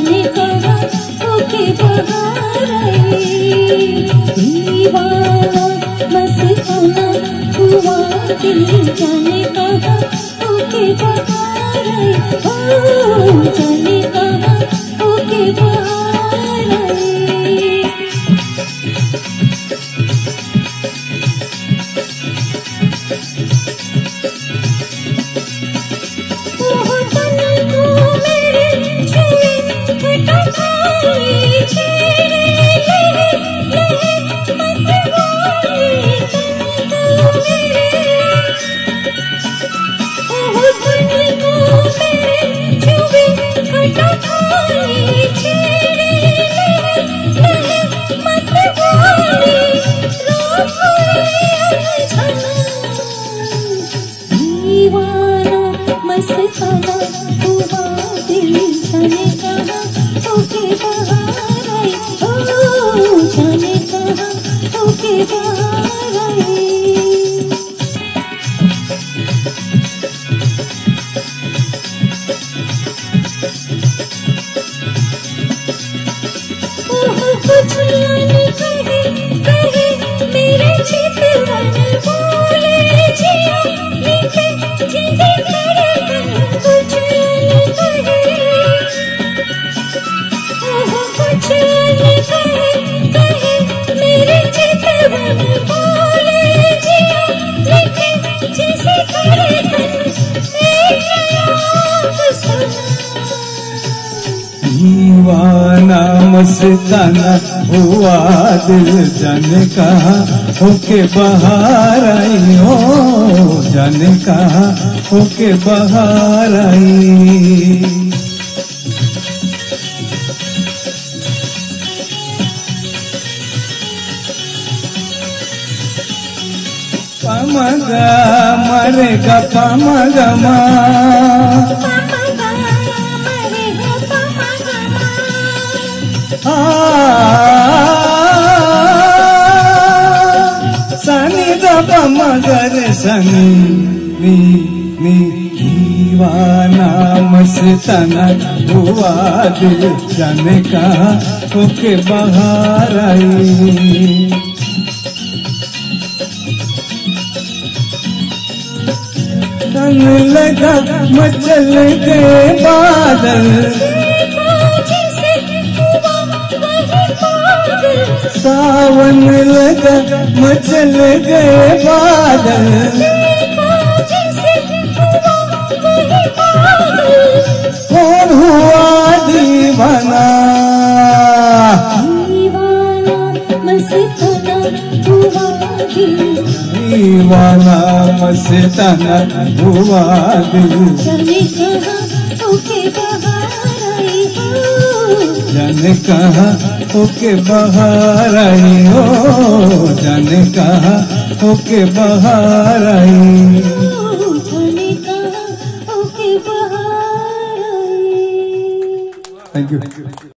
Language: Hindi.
जाने कहाँ होके बाहर आई। दीवाना मस्ताना हुआ दिल जाने कहाँ होके बाहर आई। ओ जाने कहाँ होके बाहर आई। दीवाना मस्ताना हुआ दिल जाने कहाँ होके बाहर आई। ओ जाने कहाँ होके बाहर आई। कुछ यानी कहे कहे मेरे चितवन बोले जिया मीठे जिंदे धड़कन। कुछ यानी कहे कुछ यानी कहे कहे मेरे चितवन बोले जिया मीठे जिसे धड़कन। एक नया सुना दीवाना मस्ताना हुआ दिल जाने कहाँ होके बाहर आई। हो जाने कहाँ होके बाहर आई। पमगा मरेगा पमगमा सनी दब मगर सनी नी नी। दीवाना मस्ताना हुआ दिल जाने कहाँ होके बाहर आई। सन लगा मचल गए बादल। सावन लगा मचल गए बादल। कौन हुआ दीवाना। दीवाना मस्ताना हुआ दिल दीवाना मस्ताना हुआ दिल जाने कहाँ होके बाहर आई। जाने कहाँ होके बाहर आई। हो जाने कहाँ होके बाहर आई। जाने कहाँ होके बाहर आई। Thank you.